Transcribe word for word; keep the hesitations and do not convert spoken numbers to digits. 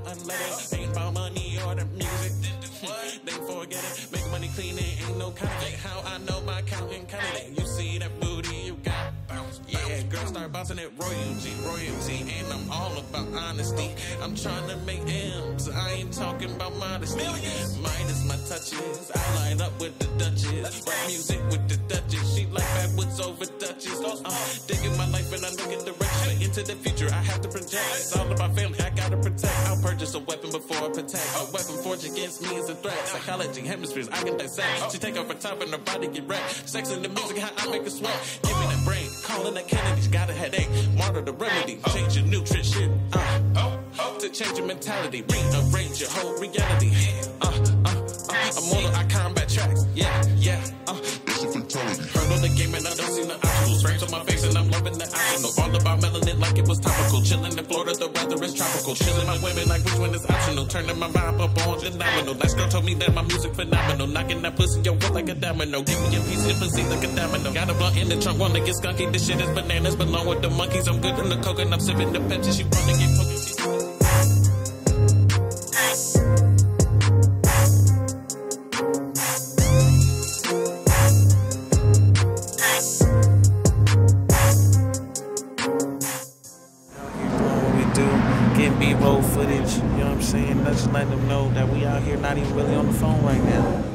unleaded. Ain't about money or the music. They forget it. Make money clean, it ain't no counting. How I know my counting counting. You see that booty you got? Yeah, girl, start bouncing it royalty, royalty. And I'm all about honesty. I'm trying to make M's. I ain't talking about modesty. Mine is my touches. I line up with the Duchess. Rock music with the Duchess. She like backwoods over Duchess. Uh, digging my life and I look at the direction. Into the future, I have to project. It's all about family, I gotta protect. I'll purchase a weapon before I protect. A weapon forged against me is a threat. Psychology, hemispheres, I can dissect. She take off her top and her body get wrecked. Sex and the music, how I make her sweat. Give me that brain, calling the Kennedy's. Got a headache, martyr the remedy. Change your nutrition, uh, to change your mentality. Rearrange your whole reality. Uh, uh, uh, I'm on I combat tracks, yeah, yeah, uh. It's a fatality. Heard on the game and I don't see the obstacles. Frames on my face and I'm loving the optional. All about melanin like it was topical. Chilling in Florida, the weather is tropical. Chilling my women like which one is optional. Turning my vibe up on phenomenal. Last girl told me that my music phenomenal. Knocking that pussy your foot like a domino. Give me a piece of pussy like a domino. Got a blunt in the trunk, wanna get skunky. This shit is bananas, belong with the monkeys. I'm good in the coke and I'm sipping the Pepsi. She wanna get pokey. Getting B-roll footage, you know what I'm saying? Let's let them know that we out here not even really on the phone right now.